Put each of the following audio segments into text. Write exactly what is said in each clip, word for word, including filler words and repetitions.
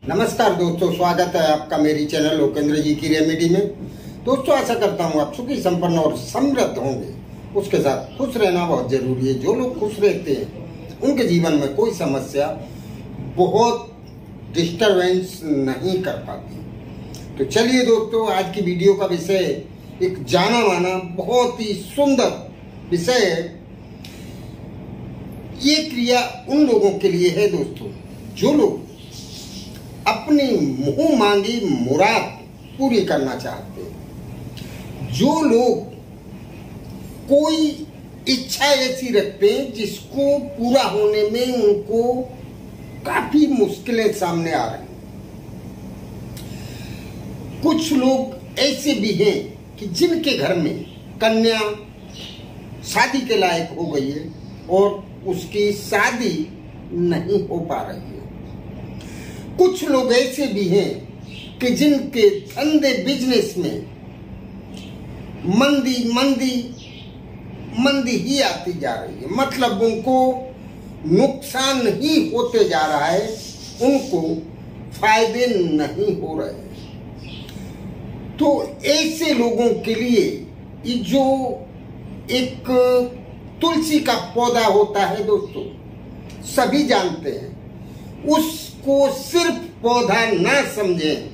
नमस्कार दोस्तों, स्वागत है आपका मेरी चैनल लोकेंद्र जी की रेमेडी में। दोस्तों, आशा करता हूँ आप सुखी संपन्न और समृद्ध होंगे। उसके साथ खुश रहना बहुत जरूरी है। जो लोग खुश रहते हैं उनके जीवन में कोई समस्या बहुत डिस्टरबेंस नहीं कर पाती। तो चलिए दोस्तों, आज की वीडियो का विषय एक जाना माना बहुत ही सुंदर विषय है। ये क्रिया उन लोगों के लिए है दोस्तों, जो लोग अपनी मुंह मांगी मुराद पूरी करना चाहते हैं। जो लोग कोई इच्छा ऐसी रखते हैं जिसको पूरा होने में उनको काफी मुश्किलें सामने आ रही हैं। कुछ लोग ऐसे भी हैं कि जिनके घर में कन्या शादी के लायक हो गई है और उसकी शादी नहीं हो पा रही है। कुछ लोग ऐसे भी हैं कि जिनके धंधे बिजनेस में मंदी मंदी मंदी ही आती जा रही है, मतलब उनको नुकसान ही होते जा रहा है, उनको फायदे नहीं हो रहे हैं। तो ऐसे लोगों के लिए ये जो एक तुलसी का पौधा होता है दोस्तों, सभी जानते हैं, उसको सिर्फ पौधा ना समझें।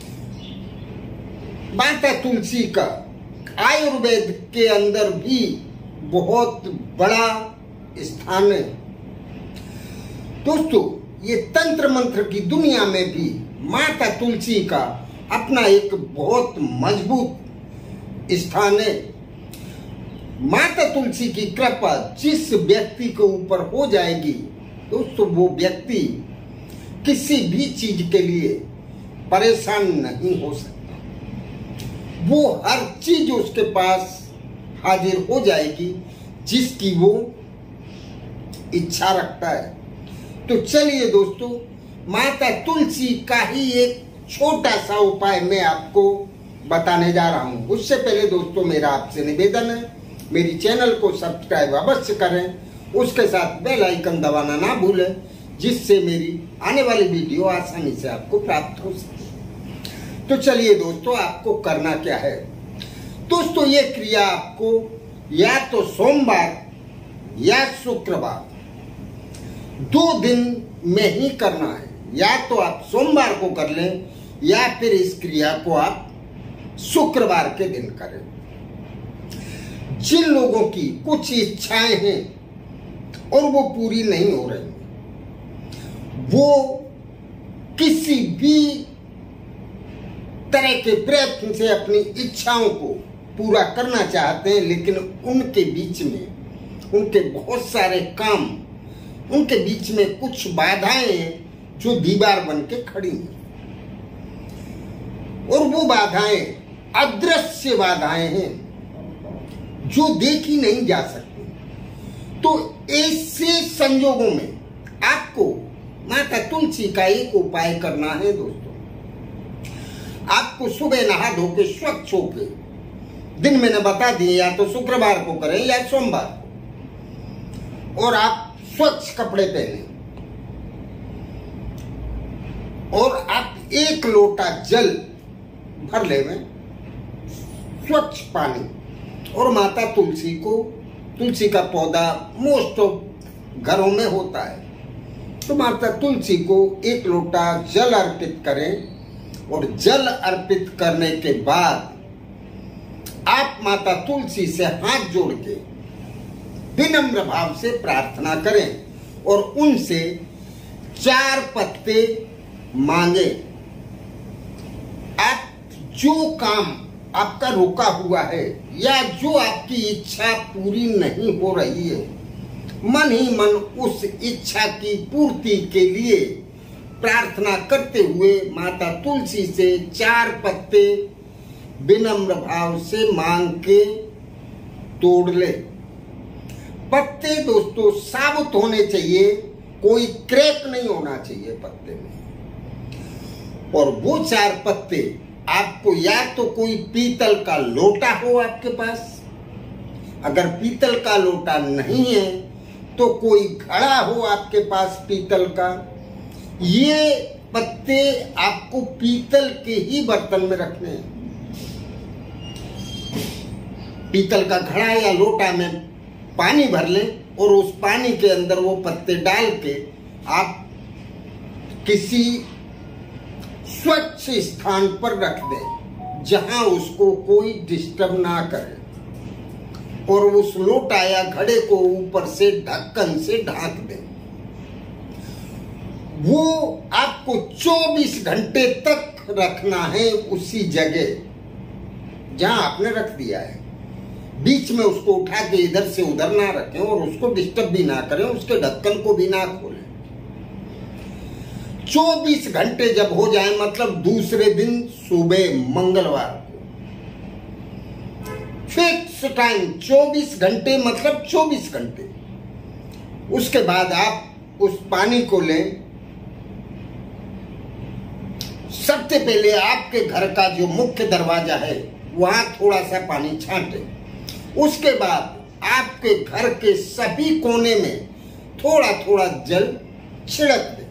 माता तुलसी का आयुर्वेद के अंदर भी बहुत बड़ा स्थान है दोस्तों। ये तंत्र मंत्र की दुनिया में भी माता तुलसी का अपना एक बहुत मजबूत स्थान है। माता तुलसी की कृपा जिस व्यक्ति के ऊपर हो जाएगी दोस्तों, वो व्यक्ति किसी भी चीज के लिए परेशान नहीं हो सकता। वो हर चीज उसके पास हाजिर हो जाएगी जिसकी वो इच्छा रखता है। तो चलिए दोस्तों, माता तुलसी का ही एक छोटा सा उपाय मैं आपको बताने जा रहा हूं। उससे पहले दोस्तों, मेरा आपसे निवेदन है, मेरी चैनल को सब्सक्राइब अवश्य करें, उसके साथ बेल आइकन दबाना ना भूलें, जिससे मेरी आने वाली वीडियो आसानी से आपको प्राप्त हो सके। तो चलिए दोस्तों, आपको करना क्या है दोस्तों, ये क्रिया आपको या तो सोमवार या शुक्रवार दो दिन में ही करना है। या तो आप सोमवार को कर लें या फिर इस क्रिया को आप शुक्रवार के दिन करें। जिन लोगों की कुछ इच्छाएं हैं और वो पूरी नहीं हो रही, वो किसी भी तरह के प्रयत्न से अपनी इच्छाओं को पूरा करना चाहते हैं, लेकिन उनके बीच में उनके बहुत सारे काम, उनके बीच में कुछ बाधाएं हैं जो दीवार बन के खड़ी हैं, और वो बाधाएं अदृश्य बाधाएं हैं जो देखी नहीं जा सकती। तो ऐसे संजोगों में आपको माता तुलसी का एक उपाय करना है दोस्तों। आपको सुबह नहा धो के स्वच्छ होके, दिन मैंने बता दिए, या तो शुक्रवार को करें या सोमवार को, और आप स्वच्छ कपड़े पहने और आप एक लोटा जल भर लेवें, स्वच्छ पानी, और माता तुलसी को, तुलसी का पौधा मोस्ट ऑफ घरों में होता है, तो माता तुलसी को एक लोटा जल अर्पित करें। और जल अर्पित करने के बाद आप माता तुलसी से हाथ जोड़ के विनम्र भाव से प्रार्थना करें और उनसे चार पत्ते मांगे। आप जो काम आपका रुका हुआ है या जो आपकी इच्छा पूरी नहीं हो रही है, मन ही मन उस इच्छा की पूर्ति के लिए प्रार्थना करते हुए माता तुलसी से चार पत्ते विनम्र भाव से मांग के तोड़ ले। पत्ते दोस्तों साबुत होने चाहिए, कोई क्रैक नहीं होना चाहिए पत्ते में। और वो चार पत्ते आपको या तो कोई पीतल का लोटा हो आपके पास, अगर पीतल का लोटा नहीं है तो कोई घड़ा हो आपके पास पीतल का, ये पत्ते आपको पीतल के ही बर्तन में रखने हैं। पीतल का घड़ा या लोटा में पानी भर लें और उस पानी के अंदर वो पत्ते डाल के आप किसी स्वच्छ स्थान पर रख दें जहां उसको कोई डिस्टर्ब ना करे, और उस लोटा या घड़े को ऊपर से ढक्कन से ढांक दें। वो आपको चौबीस घंटे तक रखना है उसी जगह जहां आपने रख दिया है। बीच में उसको उठा के इधर से उधर ना रखें और उसको डिस्टर्ब भी ना करें, उसके ढक्कन को भी ना खोलें। चौबीस घंटे जब हो जाए, मतलब दूसरे दिन सुबह मंगलवार को, फिक्स टाइम चौबीस घंटे, मतलब चौबीस घंटे। उसके बाद आप उस पानी को लें। सबसे पहले आपके घर का जो मुख्य दरवाजा है वहां थोड़ा सा पानी छांटें। उसके बाद आपके घर के सभी कोने में थोड़ा थोड़ा जल छिड़क दें।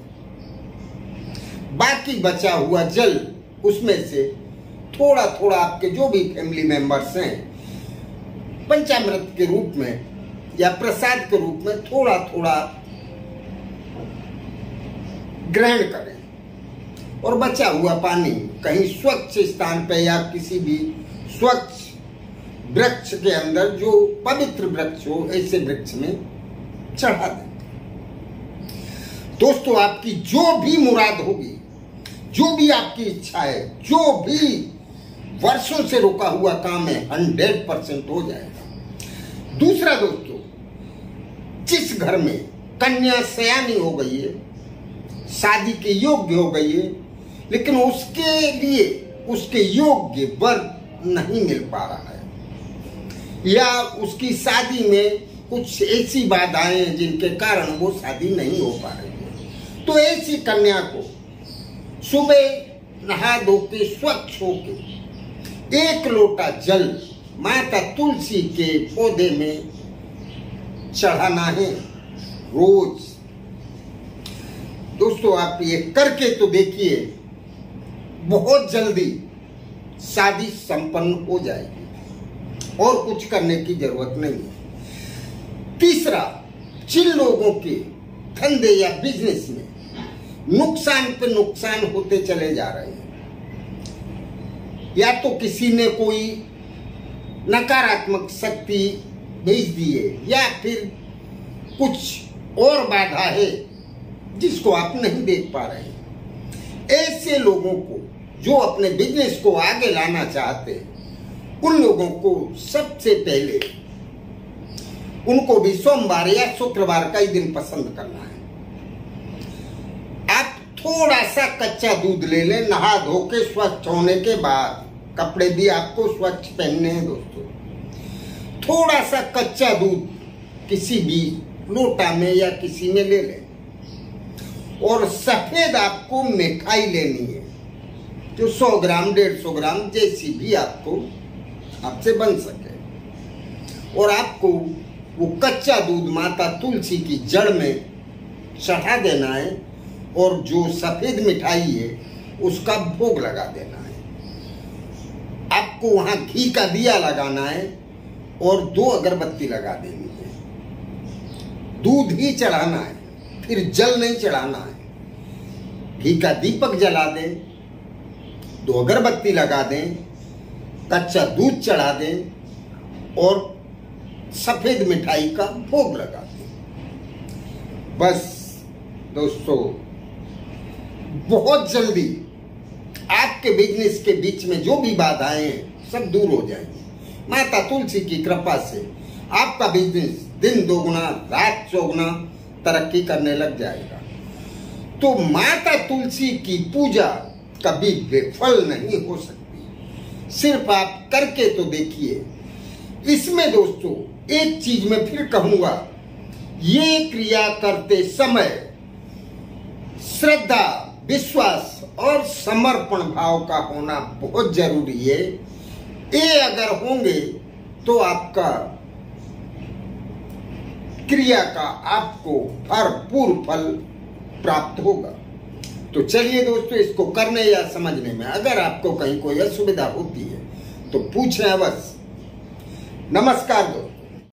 बाकी बचा हुआ जल उसमें से थोड़ा थोड़ा आपके जो भी फैमिली मेंबर्स हैं पंचामृत के रूप में या प्रसाद के रूप में थोड़ा थोड़ा ग्रहण करें, और बचा हुआ पानी कहीं स्वच्छ स्थान पे या किसी भी स्वच्छ वृक्ष के अंदर, जो पवित्र वृक्ष हो, ऐसे वृक्ष में चढ़ा दें। दोस्तों, आपकी जो भी मुराद होगी, जो भी आपकी इच्छा है, जो भी वर्षों से रुका हुआ काम है, हंड्रेड परसेंट हो जाएगा। दूसरा दोस्तों, जिस घर में कन्या सयानी हो गई है, शादी के योग्य हो गई है, लेकिन उसके लिए उसके योग्य वर नहीं मिल पा रहा है, या उसकी शादी में कुछ ऐसी बाधाएं हैं जिनके कारण वो शादी नहीं हो पा रही है, तो ऐसी कन्या को सुबह नहा धो के स्वच्छ होके एक लोटा जल माता तुलसी के पौधे में चढ़ाना है रोज। दोस्तों, आप ये करके तो देखिए, बहुत जल्दी शादी संपन्न हो जाएगी और कुछ करने की जरूरत नहीं है। तीसरा, जिन लोगों के धंधे या बिजनेस में नुकसान पे नुकसान होते चले जा रहे हैं, या तो किसी ने कोई नकारात्मक शक्ति भेज दी है, या फिर कुछ और बाधा है जिसको आप नहीं देख पा रहे हैं, ऐसे लोगों को जो अपने बिजनेस को आगे लाना चाहते हैं, उन लोगों को सबसे पहले उनको भी सोमवार या शुक्रवार का ही दिन पसंद करना है। आप थोड़ा सा कच्चा दूध ले लें, नहा धो के स्वच्छ होने के बाद, कपड़े भी आपको स्वच्छ पहनने हैं दोस्तों। थोड़ा सा कच्चा दूध किसी भी लोटा में या किसी में ले लें, और सफेद आपको मिठाई लेनी है, जो सौ ग्राम डेढ़ सौ ग्राम जैसी भी आपको आपसे बन सके, और आपको वो कच्चा दूध माता तुलसी की जड़ में चढ़ा देना है, और जो सफेद मिठाई है उसका भोग लगा देना है। आपको वहां घी का दिया लगाना है और दो अगरबत्ती लगा देनी है। दूध ही चढ़ाना है, फिर जल नहीं चढ़ाना है। घी का दीपक जला दें, दो अगरबत्ती लगा दें, कच्चा दूध चढ़ा दें और सफेद मिठाई का भोग लगा दें। बस दोस्तों, बहुत जल्दी आपके बिजनेस के बीच में जो भी बाधाएं हैं सब दूर हो जाएंगी। माता तुलसी की कृपा से आपका बिजनेस दिन दोगुना रात चौगुना तरक्की करने लग जाएगा। तो माता तुलसी की पूजा कभी विफल नहीं हो सकती, सिर्फ आप करके तो देखिए। इसमें दोस्तों एक चीज मैं फिर कहूंगा, ये क्रिया करते समय श्रद्धा, विश्वास और समर्पण भाव का होना बहुत जरूरी है। ये अगर होंगे तो आपका क्रिया का आपको भरपूर फल प्राप्त होगा। तो चलिए दोस्तों, इसको करने या समझने में अगर आपको कहीं कोई असुविधा होती है तो पूछें अवश्य। नमस्कार दोस्तों।